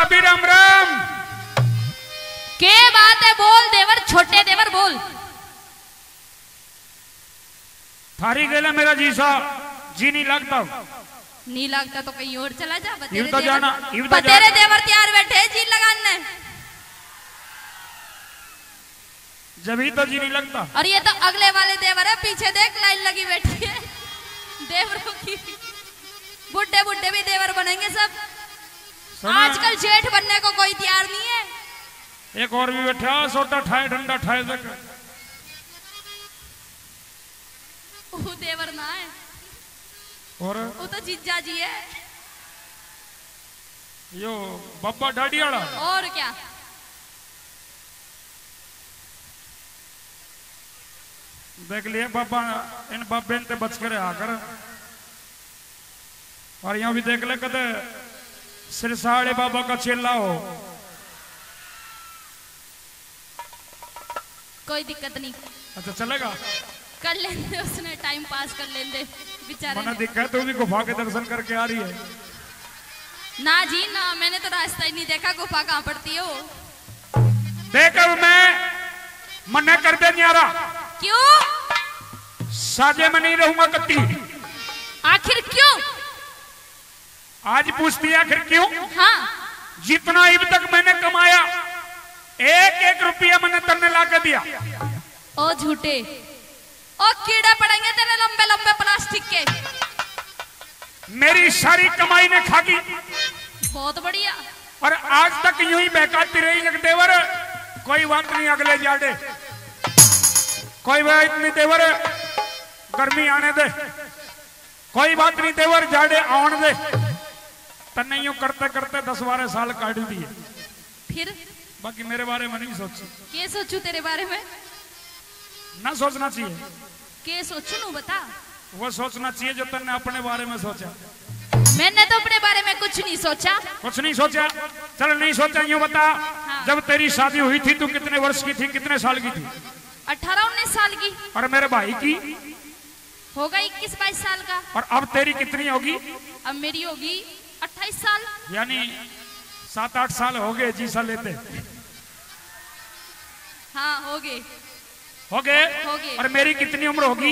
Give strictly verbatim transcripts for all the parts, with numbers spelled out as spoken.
भाभी राम राम। के बात है बोल देवर, छोटे देवर बोल। थारी गेला मेरा जीसा जी नहीं लगता। नहीं लगता तो कहीं और चला जा। बतेरे तो जाना, बतेरे देवर तैयार बैठे जी लगाने। जब ही तो जी नहीं लगता। और ये तो अगले वाले देवर है, पीछे देख लाइन लगी बैठी है देवरों की। बुड्ढे बुड्ढे भी देवर बनेंगे सब। आजकल जेठ बनने को कोई तैयार नहीं है। एक और भी बैठा, सोटा ठाए ठंडा ठाए तक वो देवर ना है, और वो तो जीजा जी है। यो बब्बा ढाडी वाला। और क्या, देख लिए बाबा, इन बाबे ने बच कर आकर। और यहाँ भी देख ले कदे सिरसाड़े बाबा का चेला हो। कोई दिक्कत नहीं। अच्छा चलेगा, कर लेंगे, उसने टाइम पास कर लेंगे बेचारे। मना दिक्कत, तू भी गुफा के दर्शन करके आ रही है। ना जी ना, मैंने तो रास्ता ही नहीं देखा, गुफा कहाँ पड़ती है वो। देख अब मैं मना कर दे न्यारा। क्यों? साजे में नहीं रहूंगा कत्ती। आखिर क्यों? आज पूछती है आखिर क्यों? हाँ, जितना अब तक मैंने कमाया एक एक रुपया मैंने तन्ने ला के दिया। ओ झूठे, ओ कीड़े पड़ेंगे तेरे लंबे लंबे प्लास्टिक के। मेरी सारी कमाई ने खा गई। बहुत बढ़िया। और आज तक यूं ही बहकाती रही देवर। कोई बात नहीं, अगले जाड़े कोई बात नहीं देवर, गर्मी आने दे। कोई बात नहीं देवर, जाड़े आने दे। तन्ने यूं करते करते दस बारह साल काट दिए। फिर बाकी मेरे बारे में नहीं सोची। क्या सोचू तेरे बारे में? ना सोचना चाहिए। क्या सोचू नू बता। वो सोचना चाहिए जो तन्ने अपने बारे में सोचा। मैंने तो अपने बारे में कुछ नहीं सोचा। कुछ नहीं सोचा? चल नहीं सोचा, यूं बता। हाँ। जब तेरी शादी हुई थी तू कितने वर्ष की थी, कितने साल की थी? अठारह उन्नीस साल की। और मेरे भाई की होगा इक्कीस बाईस साल का। और अब तेरी कितनी होगी? अब मेरी होगी अट्ठाईस साल। यानी सात आठ साल हो गए जीसा लेते। हाँ हो गए। हो गए? हो गए। और मेरी कितनी उम्र होगी?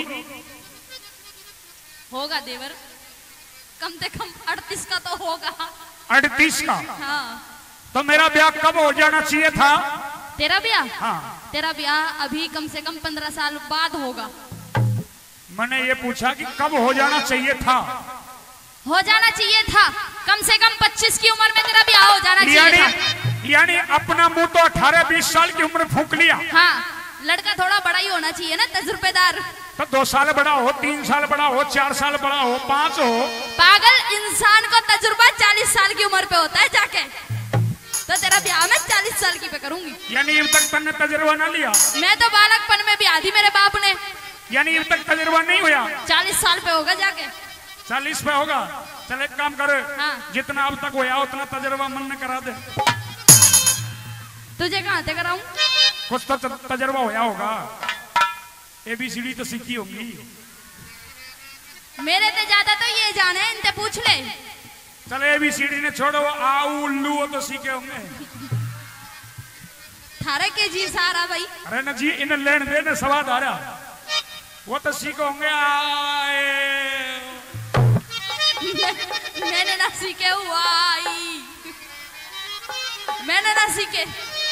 होगा देवर, कम से कम अड़तीस का तो होगा। अड़तीस का? हाँ। तो मेरा ब्याह कब हो जाना चाहिए था? तेरा ब्याह? हाँ। तेरा ब्याह अभी कम से कम पंद्रह साल बाद होगा। मैंने ये पूछा कि कब हो जाना चाहिए था? हो जाना चाहिए था, कम से कम पच्चीस की उम्र में तेरा ब्याह हो जाना चाहिए था। यानी अपना मुंह तो अठारह बीस साल की उम्र फूंक लिया। हाँ, लड़का थोड़ा बड़ा ही होना चाहिए ना, तजुर्बेदार। तो दो साल बड़ा हो, तीन साल बड़ा हो, चार साल बड़ा हो, पांच हो। पागल, इंसान को तजुर्बा चालीस साल की उम्र पे होता है जाके। तो तेरा ब्याह मैं चालीस साल की पे करूंगी। यानी अब तक तन्ने तजुर्बा ना लिया? मैं तो बालकपन में ब्याह दी मेरे बाप ने। यानी अब तक तजुर्बा नहीं हुआ? चालीस साल पे होगा जाके। चालीस पे होगा? चल एक काम कर। हाँ। जितना अब तक हुआ उतना तजुर्बा मन ने करा दे। तुझे कहाँ से कराऊं? कुछ तो तजुर्बा होया होगा, एबीसीडी तो सीखी होगी। मेरे से ज्यादा तो ये जाने, इनसे पूछ ले। चल एबीसीडी ने छोड़ो, आ उल्लू वो तो सीखे होंगे। थारे के जी सारा भाई। अरे न जी, इन्हें लेन देने स्वाद आ रहा, वो तो सीखे होंगे। आए मैंने ना सीखे हुआ, मैंने ना सीखे।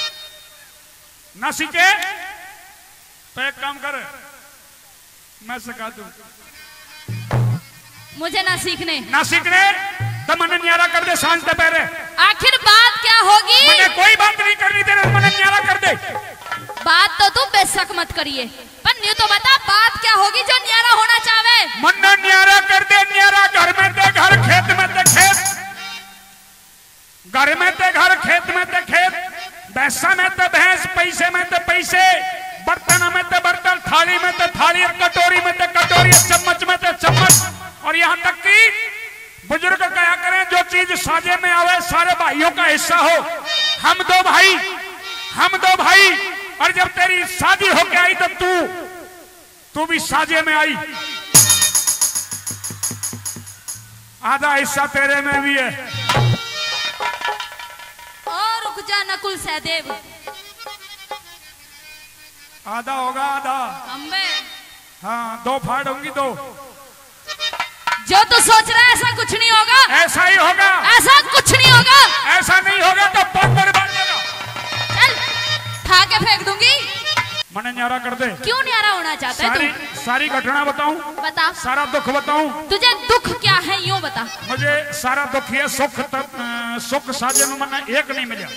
ना सीखे तो एक काम कर, मैं सिखा दूं। मुझे ना सीखने। ना सीखने तो मन न्यारा कर दे सांझ दोपहर। आखिर बात क्या होगी? मैंने कोई बात नहीं करनी तेरे, मन न्यारा कर दे। बात तो तू बेशक मत करिए, पर न्यू तो बता बात क्या होगी जो न्यारा होना चाहे। मन न्यारा कर दे, न्यारा घर में ते घर, खेत में ते खेत, घर में ते घर, खेत में ते खेत, भैंसा में ते भैंस, पैसे में ते पैसे, बर्तन में ते बर्तन, थाली में ते थाली, कटोरी में ते कटोरी, चम्मच में ते चम्मच। और यहाँ तक कि बुजुर्ग कहा करें जो चीज साजे में आवे सारे भाइयों का हिस्सा हो। हम दो भाई, हम दो भाई, और जब तेरी शादी होके आई तो तू तू भी साजे में आई। आधा हिस्सा तेरे में भी है। जा नकुल सहदेव। आधा होगा आधा। अम्बे हाँ दो फाड़ होंगी दो। जो तू सोच रहा है ऐसा कुछ नहीं होगा। ऐसा ही होगा। ऐसा कुछ नहीं होगा। ऐसा नहीं होगा तो बहुत बर्बाद होगा। चल खा के फेंक दूंगी। मने न्यारा कर दे। क्यों न्यारा होना चाहता है सारी तू? सारी घटना बताऊं? बता। सारा दुख बताऊं? तुझे दुख क्या है यूं बता। मुझे सारा दुख है सुख तक, सुख साजे में मने एक नहीं मिला।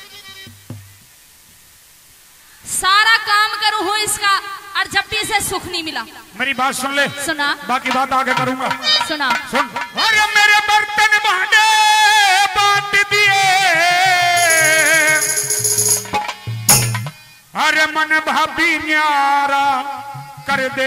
सारा काम करूं हूं इसका और जब भी इसे सुख नहीं मिला। मेरी बात सुन ले। सुना। बाकी बात आगे करूंगा। सुना। सुन। अरे मेरे बर्तन भांडे बांट दिए, अरे मन भाभी न्यारा कर दे।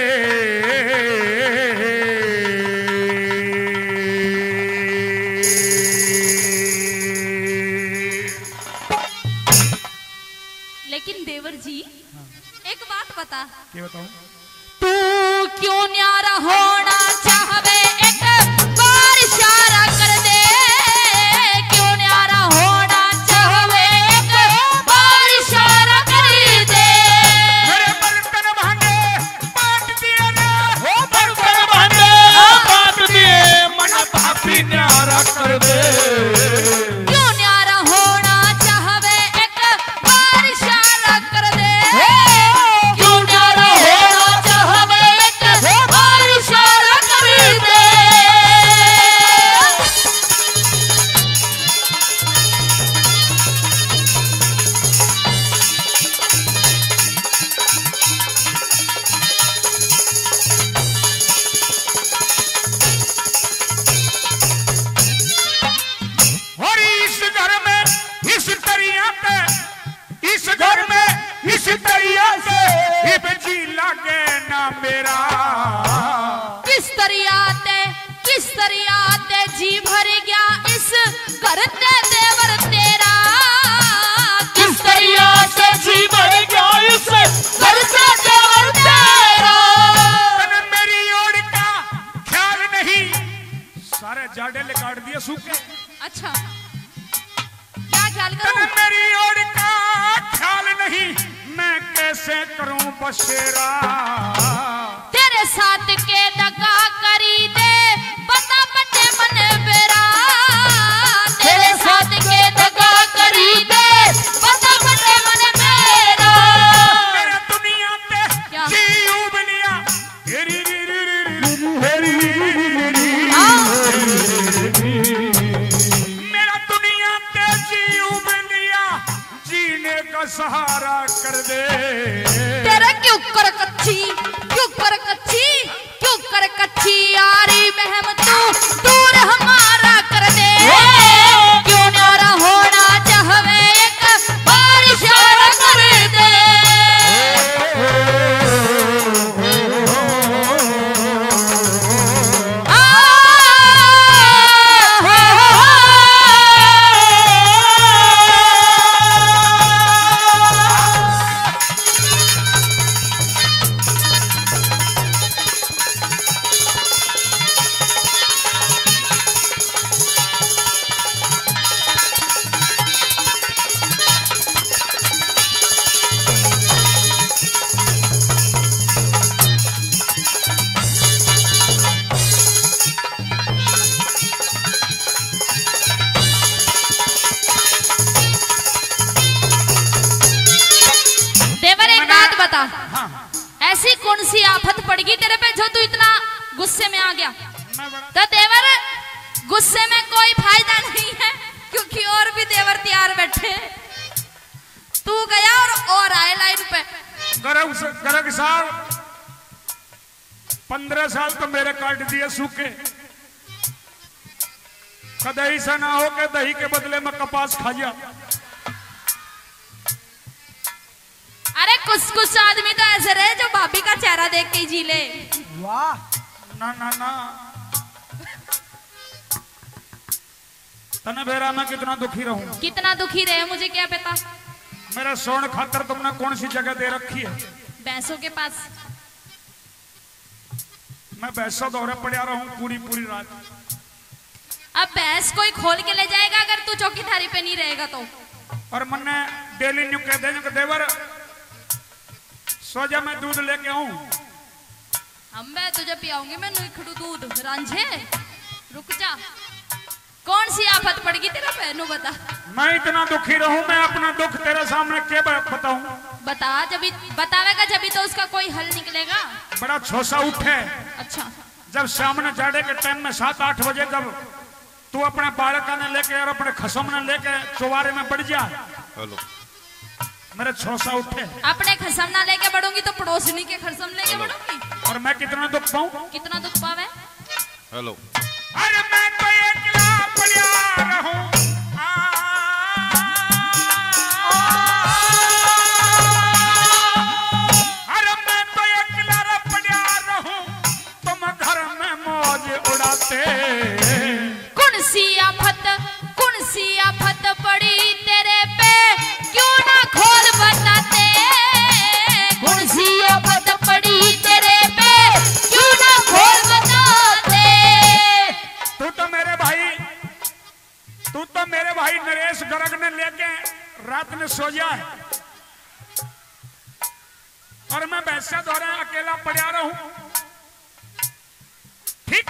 लेकिन देवर जी एक बात बता। क्या बताऊं? तू क्यों न्यारा होना चाहवे एक बार इशारा कर दे। क्यों न्यारा होना चाहवे एक बार इशारा कर दे। मेरे बर्तन भांडे बांट दिए ना, हो बर्तन भांडे बांट दिए, मन भाभी न्यारा कर दे। क्यों न्यारा होना चाहवे एक बार इशारा कर दे। क्यों न्यारा होना चाहवे एक बार इशारा कर दे। और इस घर में इस तरिया पे, इस घर में इस तरिया से इब जी लागे ना मेरा। किस तरियाते किस तरियाते जी भर गया इस घर ते देवर तेरा। किस तरिया से जी भर गया इस घर से देवर तेरा। तने मेरी ओर का ख्याल नहीं, सारे जाडे ले काट दिए सूखे। अच्छा क्या ख्याल तने करूं? मेरी ओर का ख्याल नहीं, मैं कैसे करूं बसेरा। तेरे साथ के दगा करी दे बता बटे मन बेरा। तेरे साथ के दगा करी दे बता बटे मन मेरा। मेरा दुनिया ते क्या? जी उबलिया, हेरी री री री री, हेरी री री री री। हाँ। मेरा दुनिया ते जी उबलिया, जीने का सहारा कर दे। तेरा क्यों कर कच्ची क्यों कर कच्ची क्यों कर कच्ची यारी बहम तू दूर हमारा कर दे। क्यों न्यारा होना चाहवे एक बार इशारा कर दे। आ, हो, हो, हो। देवर एक बात बता। हाँ, ऐसी कौन सी आफत पड़गी तेरे पे जो तू इतना गुस्से में आ गया? मैं बड़ा तो देवर गुस्से में कोई फायदा नहीं है क्योंकि और भी देवर तैयार बैठे हैं। तू गया और और आए लाइन पे। गर्ग से- गर्ग साहब पंद्रह साल तो मेरे काट दिए सूखे। कदही से ना हो के दही के बदले में कपास खा जा। अरे कुछ कुछ आदमी तो ऐसे रहे जो भाभी का चेहरा देख के ही जी ले। वाह। ना ना ना, तने बेरा मैं कितना दुखी रहूं। कितना दुखी रहे मुझे क्या पता। मेरे सोन खातर तुमने कौन सी जगह दे रखी है? भैंसों के पास। मैं भैंसों दौरे पड़ा रहूं पूरी पूरी रात। अब भैंस कोई खोल के ले जाएगा अगर तू चौकीदारी पे नहीं रहेगा तो। और मन्ने डेली न्यू कह दे देवर सोजा मैं दूध लेके आऊं। अब मैं तुझे पियाऊंगी मैं नुखड़ू दूध रांझे रुक जा। कौन सी आफत पड़गी तेरा पहनू बता। मैं इतना दुखी रहूं मैं अपना दुख तेरे सामने क्या बताऊं। बता जब बतावेगा जब तो उसका कोई हल निकलेगा। बड़ा छोसा उठे। अच्छा जब सामने जाड़े के टाइम में सात आठ बजे जब तू अपने बालका ने लेके और अपने खसम ने लेके चौबारे में बढ़ जा। हेलो मेरे छोसा उठे। अपने खसम ना लेके बढ़ूंगी तो पड़ोसनी के खसम लेके बढ़ूंगी। और मैं कितना दुख पाऊं। कितना दुख पावे। हेलो अरे मैं तो एकला पड़ा रहूं। अरे मैं तो एकला पड़ा रहूं तुम घर में मौज उड़ाते। कौन सी आफत कौन सी आफत पड़ी तेरे पे क्यों ना खोल बताते। कौन सी आफत पड़ी तेरे पे क्यों ना खोल बताते। तू तो मेरे भाई तू तो मेरे भाई नरेश गर्ग ने लेके रात में सो जा है और मैं वैसे दौरे अकेला पड़ा रहूं। ठीक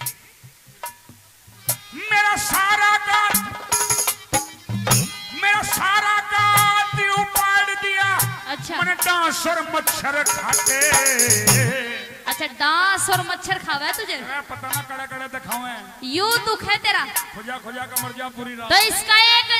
मेरा सारा गात मेरा सारा गात उपाड़ दिया। अच्छा मैंने डांस और मच्छर खाते। अच्छा डांस और मच्छर खावा है तुझे। पता ना कड़े कड़े दिखावे यू दुख है तेरा। खुजा खुजा का मर जा पूरी रात। तो इसका एक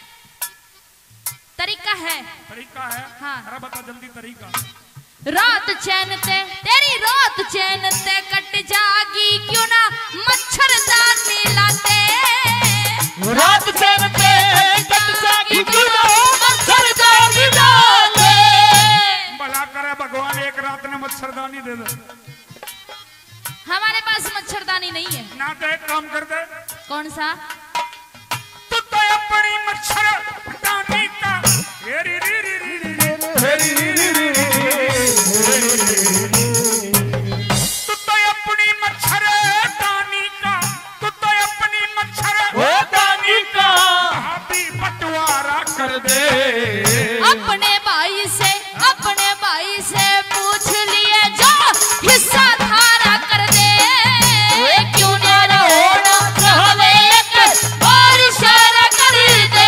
तरीका है। तरीका है हाँ अरे बता जल्दी तरीका। रात चैन ते तेरी रात चैन ते कट जागी क्यों ना मच्छरदानी लाते। रात चैन ते कट जागी क्यों ना मच्छरदानी डाले। भला करे भगवान एक रात ने मच्छरदानी दे दे। हमारे पास मच्छरदानी नहीं है ना तो एक काम कर दे। कौन सा। तू तो अपनी मच्छरदानी का री री री री री तू तो अपनी मच्छरदानी का तू तो अपनी मच्छरदानी का हाथी बंटवारा कर दे। अपने भाई से अपने भाई से पूछ लिए जो हिस्सा धारा कर दे। क्यों ना होना चाहे एक और इशारा कर दे।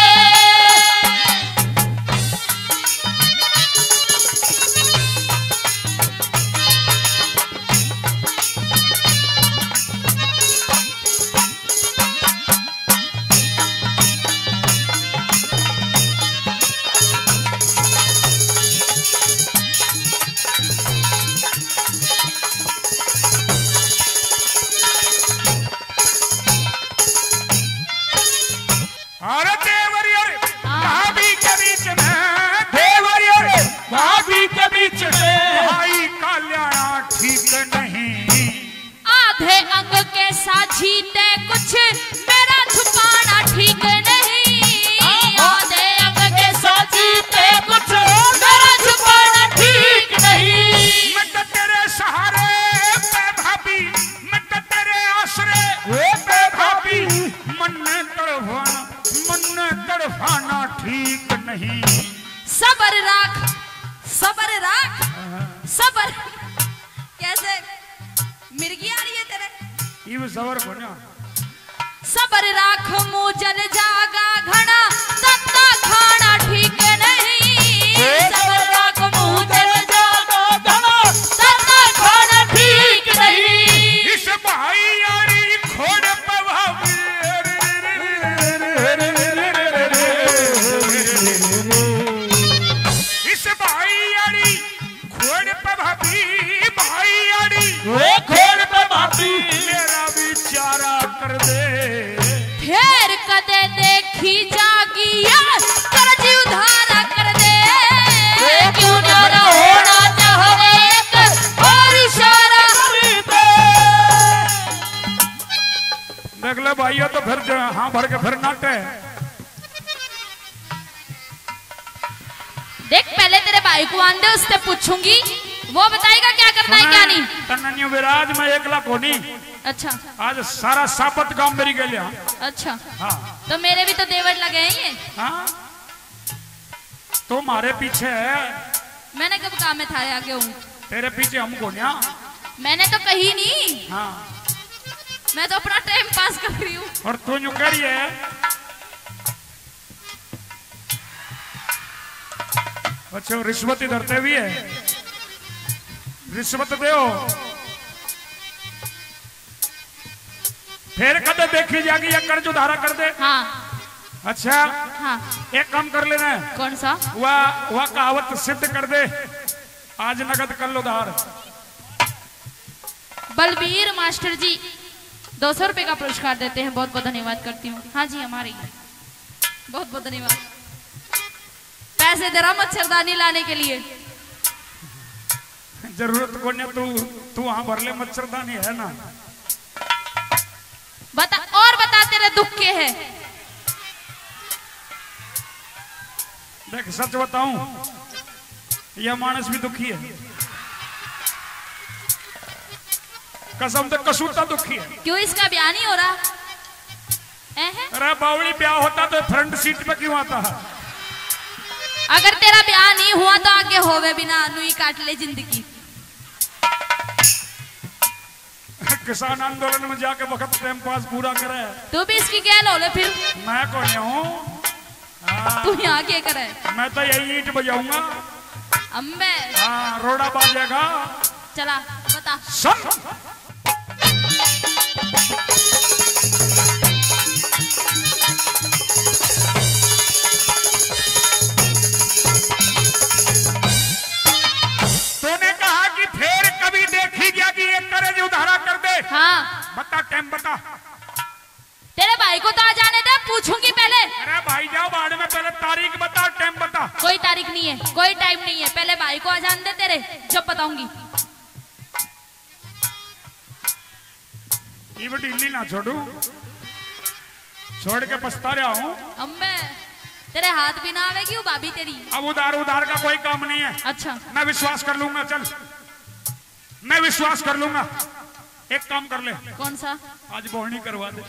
अरे देवरी अरे भाभी के बीच में देवरी अरे भाभी के बीच में भाई का ल्याया ठीक नहीं। आधे अंग के साझी ते कुछ मेरा छुपाना ठीक नहीं। आधे अंग के साझी ते कुछ मेरा छुपाना ठीक नहीं। मैं तो तेरे सहारे पे भाभी मैं तो तेरे आसरे पे भाभी मन में तड़फाना मन में तड़फाना ठीक नहीं। सबर राख सबर राख सबर। कैसे मिर्गी आ रही है तेरे। ये सबर बना सबर राख मुँह जल जागा घना तत्ता खाना ठीक नहीं। सबर राख मुँह जल जागा घना तत्ता खाना ठीक नहीं। इस भाई यारी खोड़ पे भाभी इस भाई यारी खोड़ पे भाभी भाई यारी खोड़ पे भाभी मेरा विचारा कर दे। फेर कदे देखी जागी यार कर्ज उधारा कर दे। क्यों ना होना चाहे एक और इशारा कर दे। देख ले भाइयों तो फिर जो हाँ भर के फिर नाटे। देख पहले तेरे भाई को आंदे उससे पूछूंगी वो बताएगा क्या करना है क्या नहीं। तन्नन्यू विराज में एक लाख होनी। अच्छा आज सारा सापत काम मेरी के लिया। अच्छा हाँ तो मेरे भी तो देवर लगे हैं ये। हाँ तुम्हारे पीछे है। मैंने कब कहा मैं थारे आगे हूँ? तेरे पीछे हम कौन या? मैंने तो कही नहीं। हाँ मैं तो अपना टाइम पास कर रही हूँ। और तू यूं कह रही है। अच्छा रिश्वत ही धरते भी है, रिश्वत दो फिर कदे देखी जाएगी या कर्ज उधारा कर दे। हाँ अच्छा हाँ। एक काम कर लेना। कौन सा? वह वह कहावत सिद्ध कर दे, आज नगद कर लो उधार। बलबीर मास्टर जी दो सौ रुपए का पुरस्कार देते हैं, बहुत बहुत धन्यवाद करती हूँ। हाँ जी हमारी बहुत बहुत धन्यवाद। पैसे दे रहा मच्छरदानी लाने के लिए। जरूरत को नहीं, तू तू वहां भर ले, मच्छरदानी है ना। बता और बता तेरे दुख के है। देख सच बताऊं, यह मानस भी दुखी है, कसम से कसूता दुखी है। क्यों इसका ब्याह नहीं हो रहा? ऐ अरे बावली ब्याह होता तो फ्रंट सीट पे क्यों आता है? अगर तेरा ब्याह नहीं हुआ तो आगे होवे बिना नुई काट ले जिंदगी। किसान आंदोलन में जाके वक्त टाइम पास पूरा करे। तू भी इसकी गैल हो ले फिर। मैं कौन हूँ? तू यहाँ क्या करे? मैं तो यही ईंट बजाऊंगा। अम्बे हाँ रोड़ा बाजेगा। चला बता। सुन तूने कहा कि फिर कभी देखी गया कि ये कर्ज उधारा कर दे। हाँ बता टाइम बता। तेरे भाई को तो आ जाने दे, पूछूंगी पहले। अरे भाई जाओ बाद में, पहले तारीख बता टाइम बता। कोई तारीख नहीं है, कोई टाइम नहीं है, पहले भाई को आ जाने दे तेरे, जब बताऊंगी। ये भी ढीली ना छोड़ू, छोड़ के पछता रहा हूँ। अम्बे तेरे हाथ भी ना आवेगी वो भाभी तेरी। अब उधार उधार का कोई काम नहीं है। अच्छा मैं विश्वास कर लूंगा, चल मैं विश्वास कर लूंगा। एक काम कर ले। कौन सा? आज बोहनी करवा दे।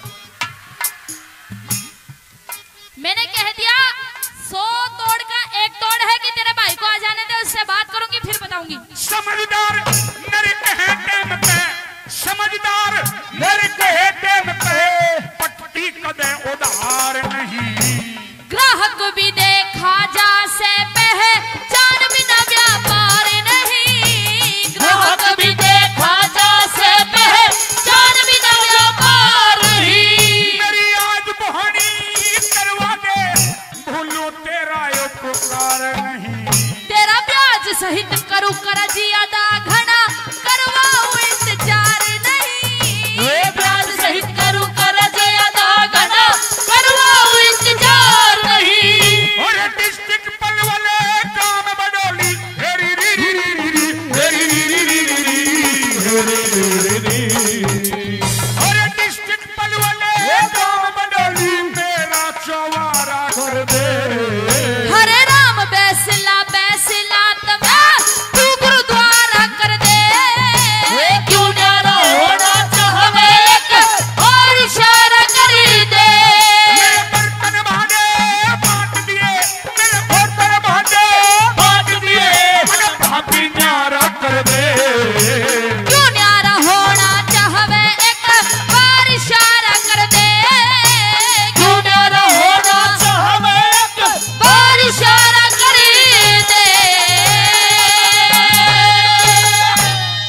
मैंने कह दिया सौ तोड़ का एक तोड़ है कि तेरे भाई को आ जाने दे, उससे बात करूंगी फिर बताऊंगी। समझदार मेरे कहे टाइम पे, समझदार मेरे कहे टाइम पे, पट्टी कदे उधार नहीं। ग्राहक भी देखा जा से पहचान बिना व्यापार नहीं। ग्राहक भी देखा जा से पहचान बिना व्यापार नहीं। मेरी आज बोहनी करवा दे, भूलो तेरा उपकार नहीं। तेरा ब्याज सहित करूं कर जियादा घना, करवाऊं इंतजार नहीं। ब्याज सहित करूं कर जियादा घना, करवाऊं इंतजार नहीं। और डिस्ट्रिक्ट पलवले काम बडोली, हेरी री री री री, हेरी री री री री, हेरी री री री। और डिस्ट्रिक्ट पलवले काम बडोली, मेरा चौवारा कर दे।